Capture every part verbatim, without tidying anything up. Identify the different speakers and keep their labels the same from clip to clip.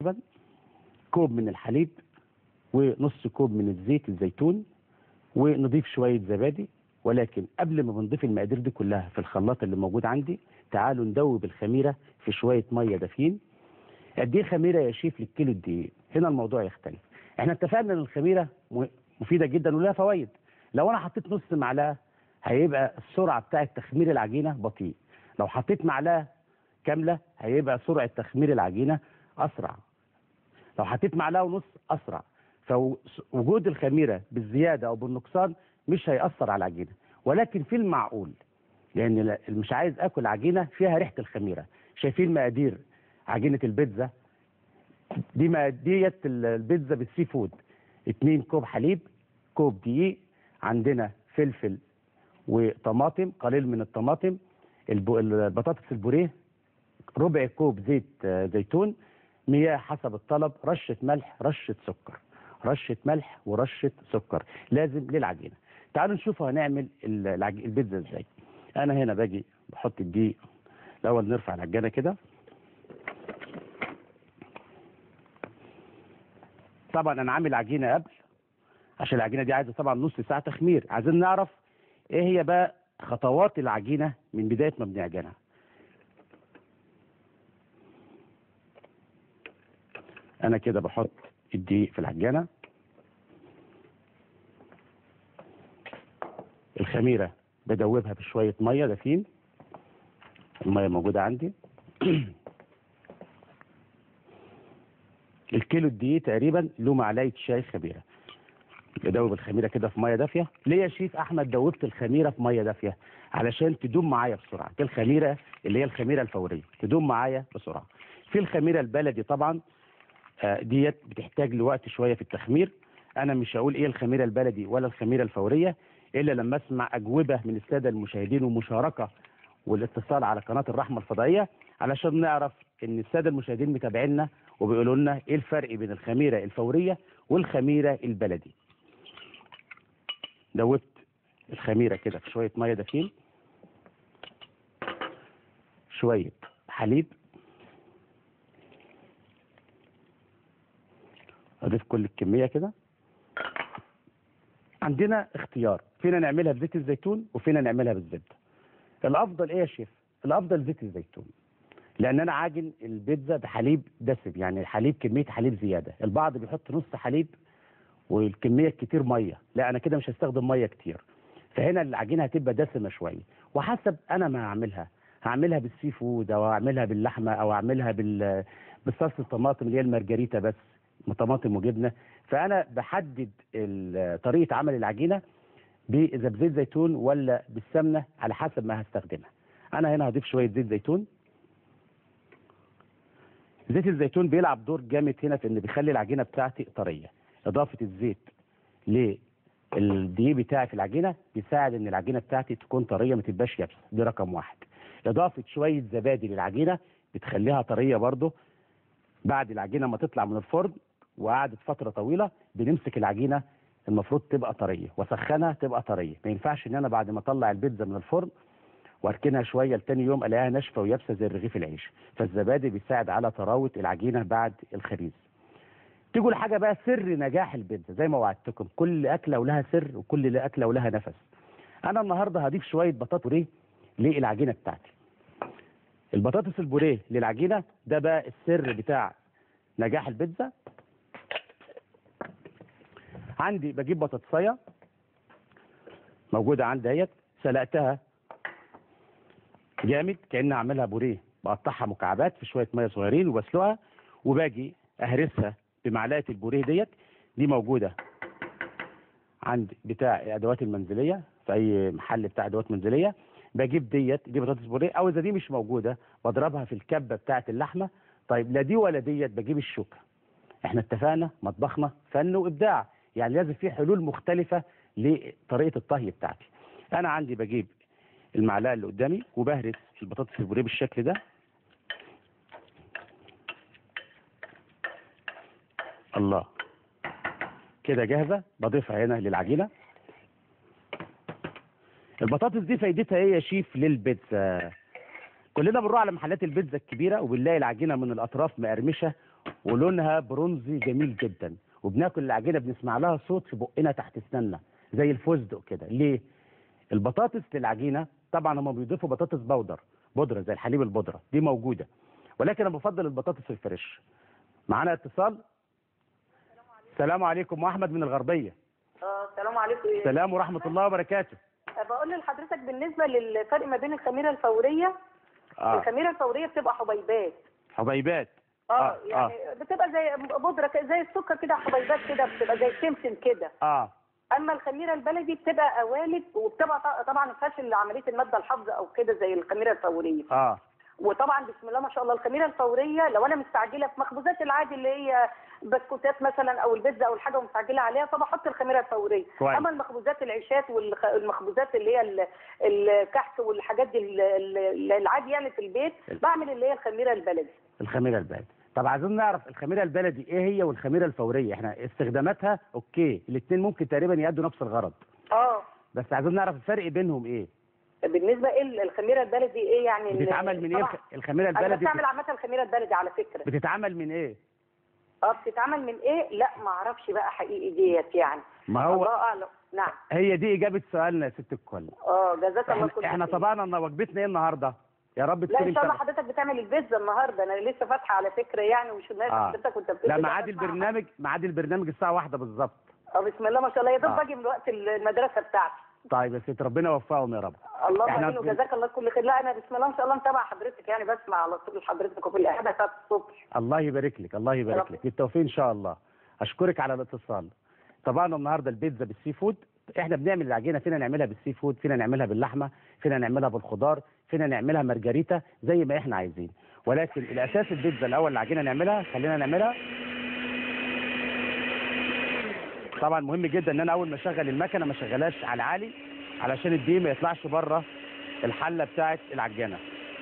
Speaker 1: اللبن، كوب من الحليب، ونص كوب من الزيت الزيتون، ونضيف شويه زبادي. ولكن قبل ما بنضيف المقادير دي كلها في الخلاط اللي موجود عندي، تعالوا ندوب الخميره في شويه ميه دافيين. قد ايه خميره يا شيف للكيلو الدقيق؟ هنا الموضوع يختلف. احنا اتفقنا ان الخميره مفيده جدا ولها فوائد. لو انا حطيت نص معلقه هيبقى السرعه بتاعه تخمير العجينه بطيء. لو حطيت معلقه كامله هيبقى سرعه تخمير العجينه اسرع. لو حطيت معلقه ونص اسرع. فوجود الخميره بالزياده او بالنقصان مش هيأثر على العجينه، ولكن في المعقول، لان مش عايز اكل عجينه فيها ريحه الخميره. شايفين مقادير عجينه البيتزا دي؟ ديت البيتزا بالسي فود. اتنين كوب حليب، كوب دقيق، عندنا فلفل وطماطم، قليل من الطماطم، البطاطس البوريه، ربع كوب زيت زيتون، مياه حسب الطلب، رشه ملح، رشه سكر، رشه ملح ورشه سكر لازم للعجينه. تعالوا نشوف هنعمل البيتزا ازاي. انا هنا باجي بحط الدقيق الاول، نرفع العجانه كده. طبعا انا عامل عجينه قبل، عشان العجينه دي عايزه طبعا نص ساعه تخمير. عايزين نعرف ايه هي بقى خطوات العجينه من بدايه ما بنعجنها. انا كده بحط الدقيق في العجانه، الخميره بدوبها بشويه ميه دافين، الميه موجوده عندي. الكيلو الدقيق تقريبا له معلقه شاي خميره. بدوب الخميره كده في ميه دافيه. ليه يا شيف احمد دوبت الخميره في ميه دافيه؟ علشان تدوم معايا بسرعه. دي الخميره اللي هي الخميره الفوريه، تدوم معايا بسرعه. في الخميره البلدي طبعا ديت بتحتاج لوقت شويه في التخمير. انا مش هقول ايه الخميره البلدي ولا الخميره الفوريه الا لما اسمع اجوبه من الساده المشاهدين ومشاركه والاتصال على قناه الرحمه الفضائيه، علشان نعرف ان الساده المشاهدين متابعينا وبيقولوا لنا ايه الفرق بين الخميره الفوريه والخميره البلدي. دوبت الخميره كده في شويه ميه دافين، شويه حليب، اضيف كل الكميه كده. عندنا اختيار، فينا نعملها بزيت الزيتون وفينا نعملها بالزبده. الافضل ايه يا شيف؟ الافضل زيت الزيتون، لان انا عاجن البيتزا بحليب دسم، يعني حليب كميه حليب زياده. البعض بيحط نص حليب والكميه الكتير ميه، لا انا كده مش هستخدم ميه كتير، فهنا العجينه هتبقى دسمه شويه. وحسب انا ما هعملها، هعملها بالسي فود او اعملها باللحمه او اعملها بال بالصلصه الطماطم اللي هي المارجريتا بس طماطم وجبنه. فانا بحدد طريقه عمل العجينه اذا بزيت زيتون ولا بالسمنه على حسب ما هستخدمها. انا هنا هضيف شويه زيت زيتون. زيت الزيتون بيلعب دور جامد هنا في ان بيخلي العجينه بتاعتي طريه. اضافه الزيت للدقيق بتاعي في العجينه بيساعد ان العجينه بتاعتي تكون طريه ما تبقاش يابسه، دي رقم واحد. اضافه شويه زبادي للعجينه بتخليها طريه برضه. بعد العجينه ما تطلع من الفرن وقعدت فتره طويله بنمسك العجينه المفروض تبقى طريه، واسخنها تبقى طريه. ما ينفعش ان انا بعد ما اطلع البيتزا من الفرن واركنها شويه لتاني يوم الاقيها ناشفه ويابسه زي رغيف العيش. فالزبادي بيساعد على طراوه العجينه بعد الخبيز. تيجوا لحاجه بقى سر نجاح البيتزا، زي ما وعدتكم كل اكله ولها سر وكل اكله ولها نفس. انا النهارده هضيف شويه بطاطس بوريه للعجينه بتاعتي. البطاطس البوريه للعجينه ده بقى السر بتاع نجاح البيتزا. عندي بجيب بطاطسايه موجوده عندي اهيت، سلقتها جامد كأني اعملها بوريه، بقطعها مكعبات في شويه ميه صغيرين وبسلقها، وباجي اهرسها بمعلقه البوريه ديت. دي موجوده عند بتاع الادوات المنزليه في اي محل بتاع ادوات منزليه. بجيب ديت، دي بطاطس بوريه، او اذا دي مش موجوده بضربها في الكبه بتاعه اللحمه. طيب لا دي ولا ديت بجيب الشوكه. احنا اتفقنا مطبخنا فن وابداع، يعني لازم في حلول مختلفه لطريقه الطهي بتاعتي. انا عندي بجيب المعلقه اللي قدامي وبهرس البطاطس البوريه بالشكل ده. الله كده جاهزه، بضيفها هنا للعجينه. البطاطس دي فايدتها ايه يا شيف للبيتزا؟ كلنا بنروح على محلات البيتزا الكبيره وبنلاقي العجينه من الاطراف مقرمشه ولونها برونزي جميل جدا، وبناكل العجينه بنسمع لها صوت في بقنا تحت اسناننا زي الفستق كده. ليه؟ البطاطس للعجينه طبعا هم بيضيفوا بطاطس بودر بودره زي الحليب البودره دي موجوده، ولكن انا بفضل البطاطس الفريش. معانا اتصال. السلام عليكم. واحمد من الغربيه.
Speaker 2: اه السلام عليكم.
Speaker 1: السلام ورحمه الله وبركاته.
Speaker 2: بقول لحضرتك بالنسبه للفرق ما بين الخميره الفوريه.
Speaker 1: آه.
Speaker 2: الخميره الفوريه بتبقى حبيبات
Speaker 1: حبيبات
Speaker 2: اه,
Speaker 1: آه.
Speaker 2: يعني آه. بتبقى زي بودره كده، زي السكر كده، حبيبات كده، بتبقى زي السمسم كده.
Speaker 1: اه
Speaker 2: اما الخميره البلدي بتبقى قوالب، وبتبقى طبعا ما فيهاش عمليه الماده الحافظه او كده زي الخميره الفوريه.
Speaker 1: اه
Speaker 2: وطبعا بسم الله ما شاء الله الخميره الفوريه لو انا مستعجله في مخبوزات العادي اللي هي بسكوتات مثلا او البيتزا او الحاجه ومستعجله عليها، فبحط الخميره الفوريه.
Speaker 1: كويس.
Speaker 2: اما المخبوزات العيشات والمخبوزات اللي هي الكحك والحاجات دي العادي يعني في البيت بعمل اللي هي الخميره البلدي.
Speaker 1: الخميره البلدي. طب عايزين نعرف الخميره البلدي ايه هي والخميره الفوريه، احنا استخداماتها اوكي الاثنين ممكن تقريبا يأدوا نفس الغرض.
Speaker 2: اه
Speaker 1: بس عايزين نعرف الفرق بينهم ايه.
Speaker 2: بالنسبه ايه الخميره البلدي ايه يعني؟
Speaker 1: بتتعمل من ايه الخميره البلدي؟
Speaker 2: انا بتعمل عامه الخميره البلدي على فكره.
Speaker 1: بتتعمل من ايه؟
Speaker 2: اه بتتعمل من ايه؟ لا ما اعرفش بقى حقيقي ديت يعني.
Speaker 1: ما هو
Speaker 2: الله اعلم. نعم
Speaker 1: هي دي اجابه سؤالنا يا ست الكل.
Speaker 2: اه جزاك الله كل
Speaker 1: خير. احنا طبعا وجبتنا ايه النهارده؟ يا رب تكوني
Speaker 2: لا ان شاء الله حضرتك بتعمل البيتزا النهارده، انا لسه فاتحه على فكره يعني ومش ناسي
Speaker 1: آه.
Speaker 2: حضرتك وانت بتقول.
Speaker 1: لا ميعاد البرنامج ميعاد البرنامج الساعه واحدة بالظبط.
Speaker 2: اه بسم الله ما شاء الله يا دوب
Speaker 1: آه.
Speaker 2: باجي من وقت المدرسه بتاعتي.
Speaker 1: طيب يا ست ربنا يوفقهم يا رب.
Speaker 2: اللهم امين وجزاك الله كل خير. لا انا بسم الله ما شاء الله متابعه حضرتك يعني، بسمع على طول حضرتك وفي القعده بتاعت الصبح.
Speaker 1: الله يبارك لك الله يبارك لك بالتوفيق ان شاء الله. اشكرك على الاتصال. طبعا النهارده البيتزا بالسي فود، احنا بنعمل العجينه فينا نعملها بالسي فود، فينا نعملها باللحمه، فينا نعملها بالخضار، فينا نعملها مارجريتا زي ما احنا عايزين، ولكن الاساس البيتزا الاول العجينه نعملها. خلينا نعملها. طبعا مهم جدا ان انا اول ما اشغل المكنه ما اشغلهاش على عالي علشان الدقيق ما يطلعش بره الحله بتاعه العجانه.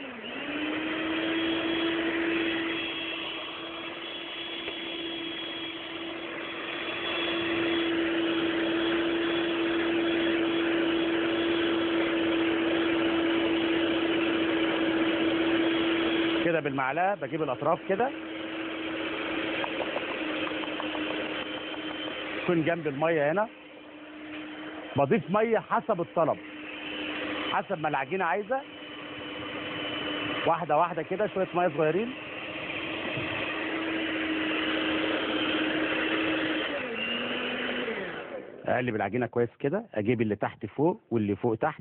Speaker 1: كده بالمعلقه بجيب الاطراف كده تكون جنب الميه هنا. بضيف ميه حسب الطلب، حسب ما العجينه عايزه، واحده واحده كده شويه ميه صغيرين. اقلب العجينه كويس كده، اجيب اللي تحت فوق واللي فوق تحت.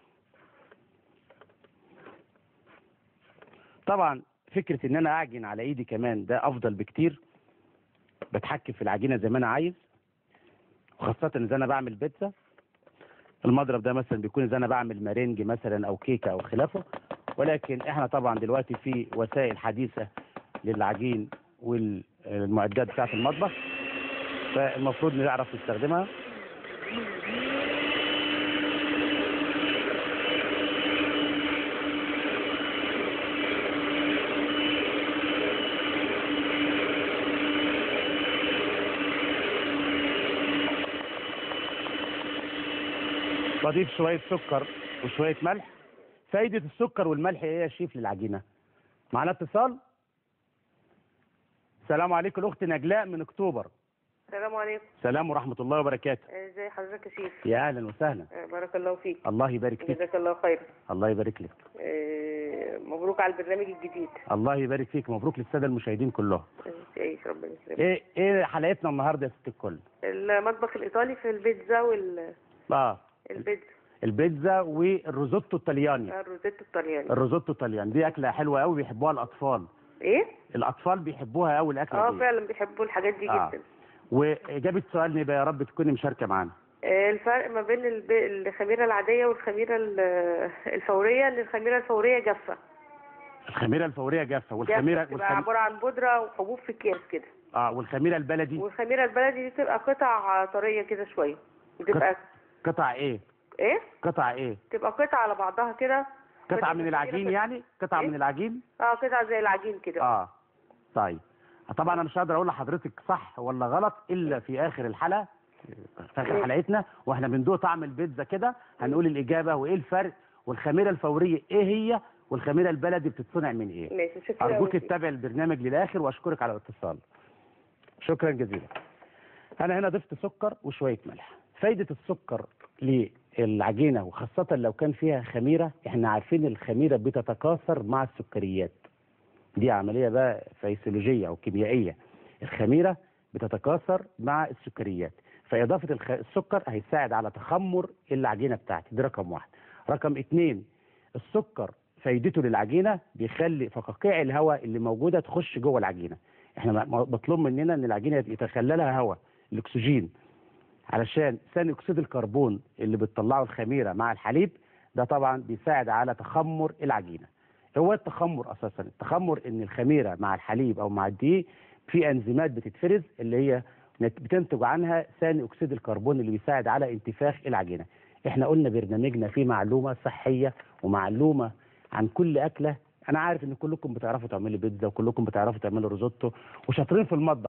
Speaker 1: طبعا فكره ان انا اعجن على ايدي كمان ده افضل بكتير، بتحكم في العجينه زي ما انا عايز، وخاصه اذا انا بعمل بيتزا. المضرب ده مثلا بيكون اذا انا بعمل مارينج مثلا او كيكه او خلافه، ولكن احنا طبعا دلوقتي في وسائل حديثه للعجين والمعدات بتاعه المطبخ، فالمفروض نعرف نستخدمها. بضيف شوية سكر وشوية ملح. فايدة السكر والملح ايه يا شيف للعجينة؟ معنا اتصال. السلام عليكم الأخت نجلاء من أكتوبر.
Speaker 2: السلام عليكم.
Speaker 1: السلام ورحمة الله وبركاته.
Speaker 2: ازي حضرتك يا شيف؟
Speaker 1: يا أهلا وسهلا.
Speaker 2: بارك الله فيك.
Speaker 1: الله يبارك فيك.
Speaker 2: جزاك الله خير.
Speaker 1: الله يبارك لك.
Speaker 2: مبروك على البرنامج الجديد.
Speaker 1: الله يبارك فيك، مبروك للسادة المشاهدين كلهم.
Speaker 2: تعيش ربنا يسلمك.
Speaker 1: ايه ايه حلقتنا النهارده يا ست الكل؟
Speaker 2: المطبخ الإيطالي في البيتزا وال
Speaker 1: اه
Speaker 2: البيتزا
Speaker 1: البيتزا والروزوتو الطلياني.
Speaker 2: الروزيتو الطلياني.
Speaker 1: الروزوتو الطلياني دي أكلة حلوة قوي بيحبوها الأطفال.
Speaker 2: ايه؟
Speaker 1: الأطفال بيحبوها قوي الأكلة
Speaker 2: اه
Speaker 1: دي.
Speaker 2: فعلا بيحبوا الحاجات دي
Speaker 1: آه.
Speaker 2: جدا.
Speaker 1: وإجابة سؤالنا بقى يا رب تكوني مشاركة معانا.
Speaker 2: الفرق ما بين الب... الخميرة العادية والخميرة الفورية، ان الخميرة الفورية جافة.
Speaker 1: الخميرة الفورية جافة، والخميرة
Speaker 2: بتبقى والخم... عبارة عن بودرة وحبوب في اكياس كده.
Speaker 1: اه والخميرة البلدي؟
Speaker 2: والخميرة البلدي دي بتبقى قطع طرية كده شوية. بتبقى
Speaker 1: قطع ايه؟
Speaker 2: ايه؟
Speaker 1: قطع ايه؟
Speaker 2: تبقى قطع على بعضها كده.
Speaker 1: قطعة من العجين يعني؟ قطعة إيه؟ من العجين؟
Speaker 2: اه قطعة زي العجين كده.
Speaker 1: اه طيب. طبعا انا مش هقدر اقول لحضرتك صح ولا غلط الا في اخر الحلقة، في اخر حلقتنا واحنا بندوق طعم البيتزا كده هنقول الاجابة وايه الفرق، والخميرة الفورية ايه هي والخميره البلدي بتصنع من ايه.
Speaker 2: ماشي، شكرا.
Speaker 1: ارجوك تتابع البرنامج للاخر واشكرك على الاتصال. شكرا جزيلا. انا هنا ضفت سكر وشويه ملح. فايده السكر للعجينه وخاصه لو كان فيها خميره، احنا عارفين الخميره بتتكاثر مع السكريات. دي عمليه بقى فيسيولوجيه او كيميائيه. الخميره بتتكاثر مع السكريات، فاضافه الخ... السكر هيساعد على تخمر العجينه بتاعتي. دي رقم واحد. رقم اتنين، السكر فايدته للعجينه بيخلي فقاقيع الهواء اللي موجوده تخش جوه العجينه. احنا مطلوب مننا ان العجينه يتخللها هواء، الاكسجين، علشان ثاني اكسيد الكربون اللي بتطلعه الخميره مع الحليب ده طبعا بيساعد على تخمر العجينه. هو التخمر اساسا، التخمر ان الخميره مع الحليب او مع الدقيق في انزيمات بتتفرز اللي هي بتنتج عنها ثاني اكسيد الكربون اللي بيساعد على انتفاخ العجينه. احنا قلنا برنامجنا فيه معلومه صحيه ومعلومه عن كل اكله. انا عارف ان كلكم بتعرفوا تعملوا بيتزا وكلكم بتعرفوا تعملوا روزوتو وشاطرين في المطبخ.